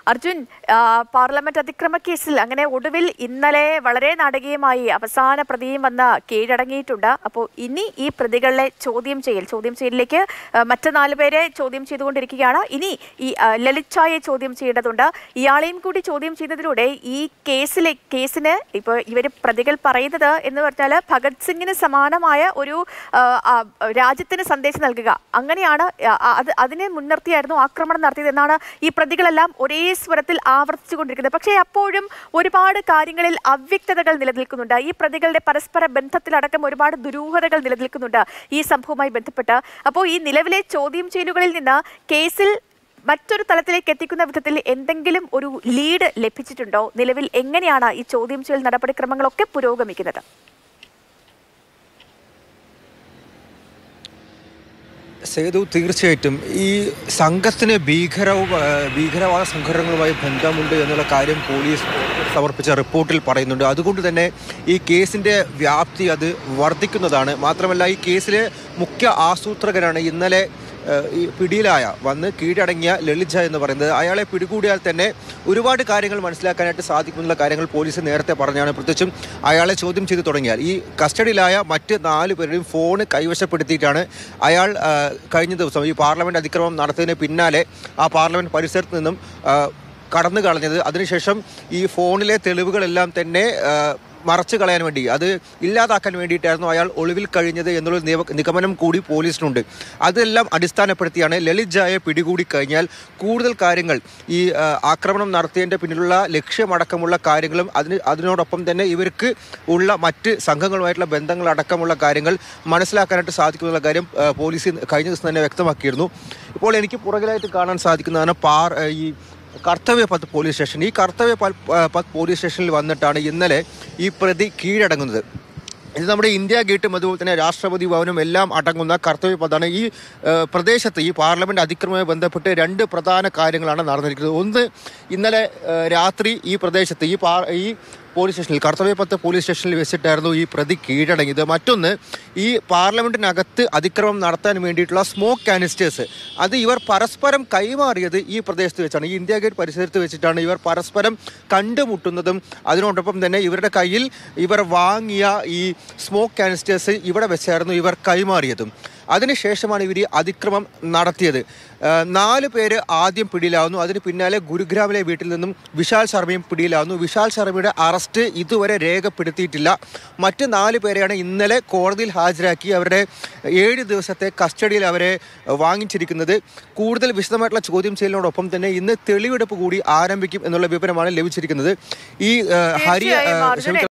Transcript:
Arjun, parliament അതിക്രമ കേസിൽ അങ്ങനെ ഒടുവിൽ ഇന്നലെ വളരെ നാടകീയമായി അവസാന പ്രതിയും വന്ന് കീഴടങ്ങിയിട്ടുണ്ട്. അപ്പോൾ ഇനി ഈ പ്രതികളെ ചോദ്യം ചെയ്യലിലേക്ക് മറ്റ് 4 പേരെ ചോദ്യം ചെയ്തുകൊണ്ടിരിക്കുകയാണ്. ഇനി ഈ ലളിത് ഷായെ ചോദ്യം ചെയ്യേണ്ടതുണ്ട്. ഇയാളെയും കൂടി ചോദ്യം ചെയ്യുന്നതിലൂടെ ഈ കേസിന് ഇപ്പോൾ ഇവർ പ്രതികൾ പറയുന്നത് എന്ന് പറഞ്ഞാൽ ഭഗത് സിംഗിന് സമാനമായ ഒരു രാജ്യത്തിന് സന്ദേശം നൽകുക, അങ്ങനെയാണ് അതിനെ മുൻനിർത്തിയായിരുന്നു ആക്രമണം നടത്തിയതെന്നാണ് ഈ പ്രതികളെല്ലാം ഒരേ സ്വരത്തിൽ ആവർത്തിച്ചുകൊണ്ടിരിക്കുന്നത്. പക്ഷേ അപ്പോഴും ഒരുപാട് കാര്യങ്ങളിൽ അവ്യക്തതകൾ നിലനിൽക്കുന്നുണ്ട്. ഈ പ്രതികളുടെ പരസ്പര ബന്ധത്തിലടക്കം ഒരുപാട് ദുരൂഹതകൾ നിലനിൽക്കുന്നുണ്ട് ഈ സംഭവവുമായി ബന്ധപ്പെട്ട്. അപ്പോൾ ഈ നിലവിലെ ചോദ്യം ചെയ്യലുകളിൽ നിന്ന് കേസിൽ മറ്റൊരു തലത്തിലേക്ക് എത്തിക്കുന്ന വിധത്തിൽ എന്തെങ്കിലും ഒരു ലീഡ് ലഭിച്ചിട്ടുണ്ടോ? നിലവിൽ എങ്ങനെയാണ് ഈ ചോദ്യം ചെയ്യൽ നടപടിക്രമങ്ങളൊക്കെ പുരോഗമിക്കുന്നത്? സേതു, തീർച്ചയായിട്ടും ഈ സംഘത്തിന് ഭീകരവാദ സംഘടനകളുമായി ബന്ധമുണ്ട് എന്നുള്ള കാര്യം പോലീസ് സമർപ്പിച്ച റിപ്പോർട്ടിൽ പറയുന്നുണ്ട്. അതുകൊണ്ട് തന്നെ ഈ കേസിൻ്റെ വ്യാപ്തി അത് വർദ്ധിക്കുന്നതാണ്. മാത്രമല്ല ഈ കേസിലെ മുഖ്യ ആസൂത്രകനാണ് ഇന്നലെ ഈ പിടിയിലായ വന്ന് കീഴടങ്ങിയ ലളിത് ഷാ എന്ന് പറയുന്നത്. അയാളെ പിടികൂടിയാൽ തന്നെ ഒരുപാട് കാര്യങ്ങൾ മനസ്സിലാക്കാനായിട്ട് സാധിക്കുന്നുള്ള കാര്യങ്ങൾ പോലീസ് നേരത്തെ പറഞ്ഞാണ്. പ്രത്യേകിച്ചും അയാളെ ചോദ്യം ചെയ്ത് തുടങ്ങിയാൽ ഈ കസ്റ്റഡിയിലായ മറ്റ് 4 പേരുടെയും ഫോണ് കൈവശപ്പെടുത്തിയിട്ടാണ് അയാൾ കഴിഞ്ഞ ദിവസം ഈ പാർലമെൻറ്റ് അതിക്രമം നടത്തിയതിന് പിന്നാലെ ആ പാർലമെൻറ്റ് പരിസരത്ത് നിന്നും കടന്നു കളഞ്ഞത്. അതിനുശേഷം ഈ ഫോണിലെ തെളിവുകളെല്ലാം തന്നെ മറച്ചു കളയാൻ വേണ്ടി, അത് ഇല്ലാതാക്കാൻ വേണ്ടിയിട്ടായിരുന്നു അയാൾ ഒളിവിൽ കഴിഞ്ഞത് എന്നുള്ളൊരു നിഗമനം കൂടി പോലീസിനുണ്ട്. അതെല്ലാം അടിസ്ഥാനപ്പെടുത്തിയാണ് ലളിത് ഷായെ പിടികൂടി കഴിഞ്ഞാൽ കൂടുതൽ കാര്യങ്ങൾ ഈ ആക്രമണം നടത്തിയതിൻ്റെ പിന്നിലുള്ള ലക്ഷ്യമടക്കമുള്ള കാര്യങ്ങളും അതിനോടൊപ്പം തന്നെ ഇവർക്ക് ഉള്ള മറ്റ് സംഘങ്ങളുമായിട്ടുള്ള ബന്ധങ്ങളടക്കമുള്ള കാര്യങ്ങൾ മനസ്സിലാക്കാനായിട്ട് സാധിക്കുമെന്നുള്ള കാര്യം പോലീസ് കഴിഞ്ഞ ദിവസം തന്നെ വ്യക്തമാക്കിയിരുന്നു. ഇപ്പോൾ എനിക്ക് പുറകിലായിട്ട് കാണാൻ സാധിക്കുന്നതാണ് ഈ കർത്തവ്യ പത്ത് പോലീസ് സ്റ്റേഷൻ. ഈ കർത്തവ്യ പത്ത് പോലീസ് സ്റ്റേഷനിൽ വന്നിട്ടാണ് ഇന്നലെ ഈ പ്രതി കീഴടങ്ങുന്നത്. ഇത് നമ്മുടെ ഇന്ത്യ ഗേറ്റും അതുപോലെ തന്നെ രാഷ്ട്രപതി ഭവനും എല്ലാം അടങ്ങുന്ന കർത്തവ്യ പദാണ്. ഈ പ്രദേശത്ത് ഈ പാർലമെൻറ്റ് അതിക്രമവുമായി ബന്ധപ്പെട്ട് 2 പ്രധാന കാര്യങ്ങളാണ് നടന്നിരിക്കുന്നത്. ഒന്ന്, ഇന്നലെ രാത്രി ഈ പ്രദേശത്ത് ഈ പോലീസ് സ്റ്റേഷനിൽ കർത്തവ്യ പത്ത് പോലീസ് സ്റ്റേഷനിൽ വെച്ചിട്ടായിരുന്നു ഈ പ്രതി കീഴടങ്ങിയത്. മറ്റൊന്ന്, ഈ പാർലമെൻറ്റിനകത്ത് അതിക്രമം നടത്താൻ വേണ്ടിയിട്ടുള്ള സ്മോക്ക് കാനിസ്റ്റേഴ്സ് അത് ഇവർ പരസ്പരം കൈമാറിയത് ഈ പ്രദേശത്ത് വെച്ചാണ്. ഈ ഇന്ത്യ ഗേറ്റ് പരിസരത്ത് വെച്ചിട്ടാണ് ഇവർ പരസ്പരം കണ്ടുമുട്ടുന്നതും അതിനോടൊപ്പം തന്നെ ഇവരുടെ കയ്യിൽ ഇവർ വാങ്ങിയ ഈ സ്മോക്ക് കാനിസ്റ്റേഴ്സ് ഇവിടെ വെച്ചായിരുന്നു ഇവർ കൈമാറിയതും. അതിനുശേഷമാണ് ഇവർ അതിക്രമം നടത്തിയത്. 4 പേര് ആദ്യം പിടിയിലാവുന്നു. അതിന് പിന്നാലെ ഗുരുഗ്രാമിലെ വീട്ടിൽ നിന്നും വിശാൽ ശർമ്മയും പിടിയിലാവുന്നു. വിശാൽ ശർമ്മയുടെ അറസ്റ്റ് ഇതുവരെ രേഖപ്പെടുത്തിയിട്ടില്ല. മറ്റ് 4 പേരെയാണ് ഇന്നലെ കോടതിയിൽ ഹാജരാക്കി അവരുടെ 7 ദിവസത്തെ കസ്റ്റഡിയിൽ അവരെ വാങ്ങിച്ചിരിക്കുന്നത്. കൂടുതൽ വിശദമായിട്ടുള്ള ചോദ്യം ചെയ്യലിനോടൊപ്പം തന്നെ ഇന്ന് തെളിവെടുപ്പ് കൂടി ആരംഭിക്കും എന്നുള്ള വിവരമാണ് ലഭിച്ചിരിക്കുന്നത്. ഈ